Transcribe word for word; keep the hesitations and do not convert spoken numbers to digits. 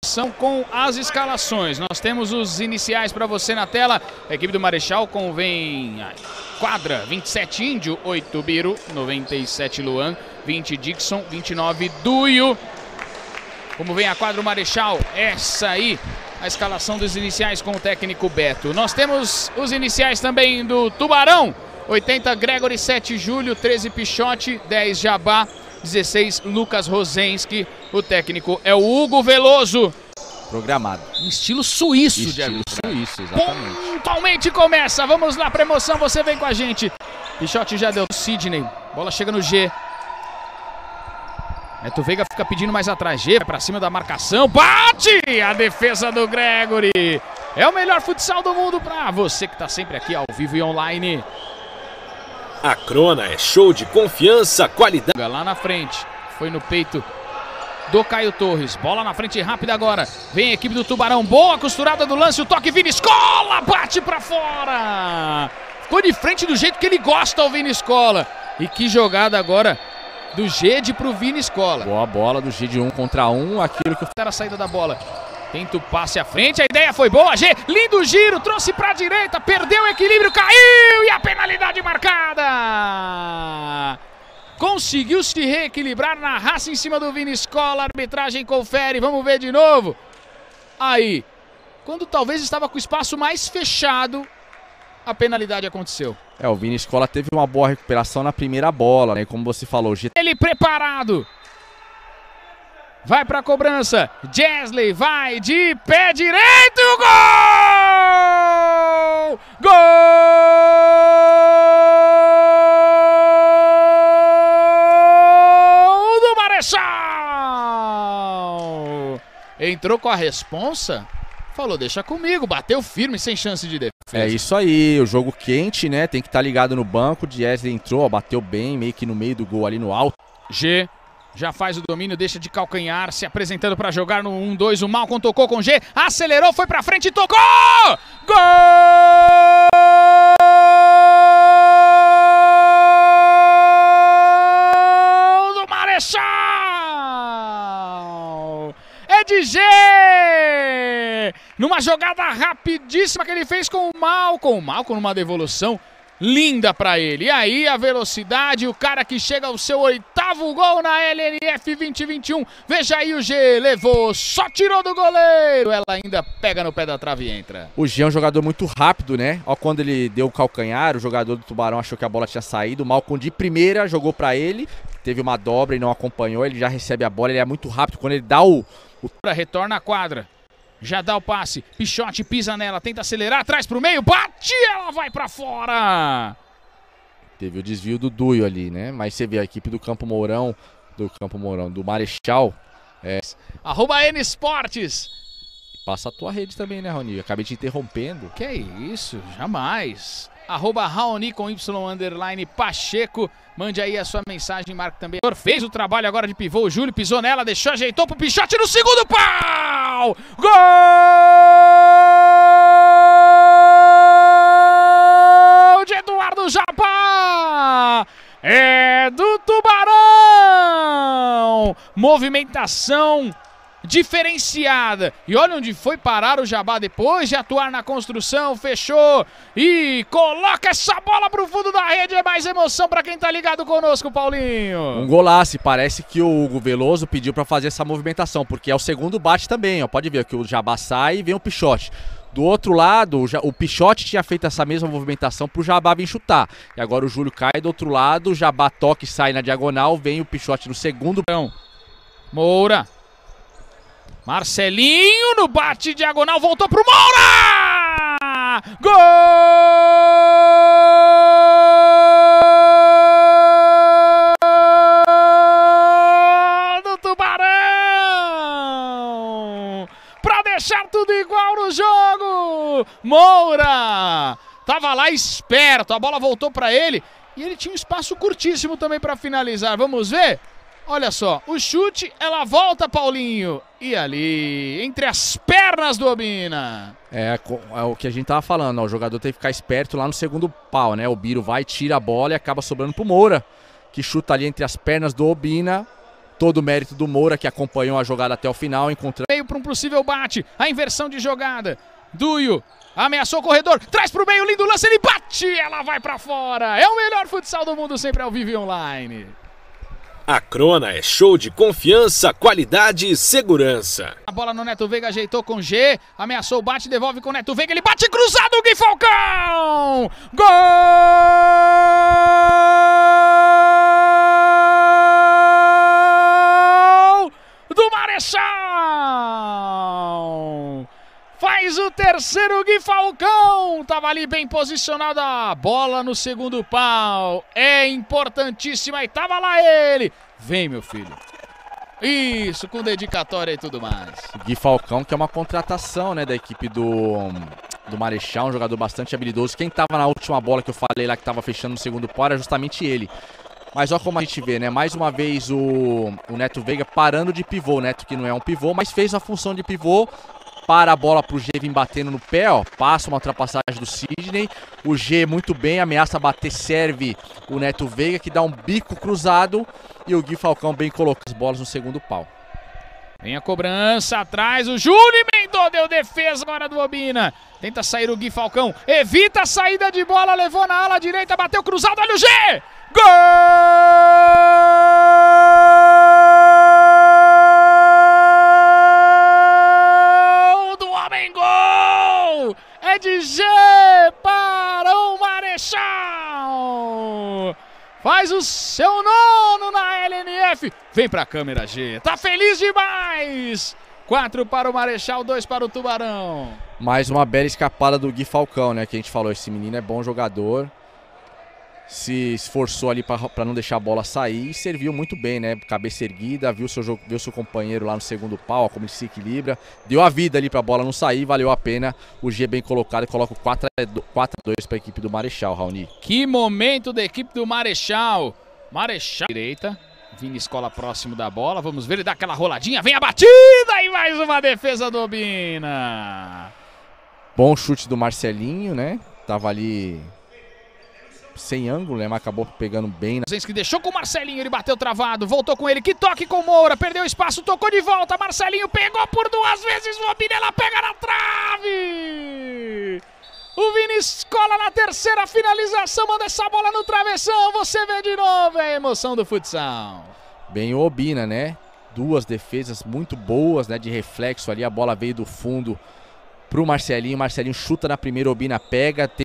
São com as escalações. Nós temos os iniciais para você na tela. A equipe do Marechal convém a quadra vinte e sete Índio, oito Biro, noventa e sete Luan, vinte Dixon, vinte e nove Duio. Como vem a quadra do Marechal? Essa aí, a escalação dos iniciais com o técnico Beto. Nós temos os iniciais também do Tubarão. oitenta Gregory, sete Júlio, treze Pichote, dez Jabá, dezesseis Lucas Rosenski. O técnico é o Hugo Veloso. Programado. Um estilo suíço estilo de árbitro. suíço, exatamente. Pontualmente começa. Vamos lá para emoção. Você vem com a gente. Pichote já deu. Sidney. Bola chega no G. Neto Veiga fica pedindo mais atrás. G vai pra cima da marcação. Bate! A defesa do Gregory. É o melhor futsal do mundo pra você que tá sempre aqui ao vivo e online. A Crona é show de confiança, qualidade. Lá na frente. Foi no peito do Caio Torres. Bola na frente rápida agora. Vem a equipe do Tubarão. Boa costurada do lance. O toque Vini Escola. Bate pra fora. Ficou de frente do jeito que ele gosta, o Vini Escola. E que jogada agora do Gede pro Vini Escola. Boa bola do G de um contra um. Aquilo que era a saída da bola. Tenta o passe à frente. A ideia foi boa. G. Lindo giro. Trouxe pra direita. Perdeu o equilíbrio. Caiu. E a penalidade marcada. Conseguiu se reequilibrar na raça em cima do Vini Escola. A arbitragem confere. Vamos ver de novo. Aí, quando talvez estava com o espaço mais fechado, a penalidade aconteceu. É, o Vini Escola teve uma boa recuperação na primeira bola, né? Como você falou, G... ele preparado. Vai pra cobrança. Jesley vai de pé direito. Gol! Gol! Entrou com a responsa, falou, deixa comigo, bateu firme, sem chance de defesa. É isso aí, o jogo quente, né? Tem que estar ligado no banco. O Jesley entrou, ó, bateu bem, meio que no meio do gol ali no alto. G já faz o domínio, deixa de calcanhar, se apresentando para jogar no um dois. O Malcom tocou com G, acelerou, foi pra frente e tocou! Gol! Do Marechal! É de G! Numa jogada rapidíssima que ele fez com o Malcom. O Malcom numa devolução linda pra ele. E aí a velocidade, o cara que chega ao seu oitavo gol na L N F vinte vinte e um. Veja aí o G, levou, só tirou do goleiro. Ela ainda pega no pé da trave e entra. O G é um jogador muito rápido, né? Ó, quando ele deu o calcanhar, o jogador do Tubarão achou que a bola tinha saído. O Malcom de primeira jogou pra ele. Teve uma dobra e não acompanhou. Ele já recebe a bola, ele é muito rápido. Quando ele dá o... o... Retorna a quadra. Já dá o passe, Pichote pisa nela, tenta acelerar, traz pro meio, bate, ela vai pra fora. Teve o desvio do Duio ali, né? Mas você vê a equipe do Campo Mourão, do Campo Mourão, do Marechal. É... Arroba N Esportes. Passa a tua rede também, né, Raoni? Acabei te interrompendo. Que isso, jamais. Arroba Raoni com Y underline Pacheco. Mande aí a sua mensagem, marque também. Fez o trabalho agora de pivô, o Júlio pisou nela, deixou, ajeitou pro Pichote no segundo pau! Gol de Eduardo Jabá! É do Tubarão! Movimentação diferenciada. E olha onde foi parar o Jabá depois de atuar na construção. Fechou e coloca essa bola pro fundo da rede. É mais emoção para quem tá ligado conosco, Paulinho. Um golaço. Parece que o Hugo Veloso pediu para fazer essa movimentação, porque é o segundo bate também, ó. Pode ver que o Jabá sai e vem o Pichote. Do outro lado, o Pichote tinha feito essa mesma movimentação pro Jabá vir chutar. E agora o Júlio cai do outro lado, o Jabá toca e sai na diagonal, vem o Pichote no segundo. Moura. Marcelinho no bate diagonal, voltou pro Moura! Gol do Tubarão! Pra deixar tudo igual no jogo! Moura! Tava lá esperto, a bola voltou pra ele e ele tinha um espaço curtíssimo também pra finalizar. Vamos ver? Olha só, o chute, ela volta, Paulinho. E ali, entre as pernas do Obina. É, é o que a gente tava falando, ó, o jogador tem que ficar esperto lá no segundo pau, né? O Biro vai, tira a bola e acaba sobrando pro Moura, que chuta ali entre as pernas do Obina. todo o mérito do Moura, que acompanhou a jogada até o final, encontrando... Meio para um possível bate, a inversão de jogada. Duio ameaçou o corredor, traz para o meio, lindo lance, ele bate, ela vai para fora. É o melhor futsal do mundo, sempre ao vivo e online. A Crona é show de confiança, qualidade e segurança. A bola no Neto Veiga, ajeitou com G, ameaçou o bate, devolve com o Neto Veiga, ele bate cruzado, o Gui Falcão! Gol do Marechal! Faz o terceiro Gui Falcão, tava ali bem posicionada a bola no segundo pau, é importantíssima e tava lá ele. Vem, meu filho. Isso, com dedicatória e tudo mais. Gui Falcão, que é uma contratação, né, da equipe do, do Marechal, um jogador bastante habilidoso. Quem tava na última bola que eu falei lá, que tava fechando no segundo pau, era justamente ele. Mas olha como a gente vê, né, mais uma vez o, o Neto Veiga parando de pivô. O Neto que não é um pivô, mas fez a função de pivô. Para a bola pro G vir batendo no pé, ó. Passa uma ultrapassagem do Sidney. O G muito bem, ameaça bater, serve o Neto Veiga, que dá um bico cruzado. E o Gui Falcão bem colocou as bolas no segundo pau. Vem a cobrança atrás, o Júlio emendou, deu defesa agora do Obina. Tenta sair o Gui Falcão, evita a saída de bola, levou na ala direita, bateu cruzado, olha o G! Gol! É de G para o Marechal. Faz o seu nono na L N F. Vem pra câmera, G. Tá feliz demais. Quatro para o Marechal, dois para o Tubarão. Mais uma bela escapada do Gui Falcão, né? Que a gente falou, esse menino é bom jogador. Se esforçou ali para não deixar a bola sair e serviu muito bem, né? Cabeça erguida, viu seu, viu seu companheiro lá no segundo pau, como ele se equilibra. Deu a vida ali para a bola não sair, valeu a pena. O G bem colocado e coloca o quatro a dois para a equipe do Marechal, Raoni. Que momento da equipe do Marechal. Marechal direita, Vini Escola próximo da bola. Vamos ver, ele dá aquela roladinha, vem a batida e mais uma defesa do Obina. Bom chute do Marcelinho, né? Tava ali... sem ângulo, né? Mas acabou pegando bem. Que deixou com o Marcelinho, ele bateu travado, voltou com ele, que toque com o Moura, perdeu espaço, tocou de volta, Marcelinho pegou por duas vezes, o Obina, ela pega na trave! O Vini Escola na terceira finalização, manda essa bola no travessão, você vê de novo, é a emoção do futsal. Bem o Obina, né? Duas defesas muito boas, né? De reflexo ali, a bola veio do fundo pro Marcelinho, Marcelinho chuta na primeira, Obina pega, tem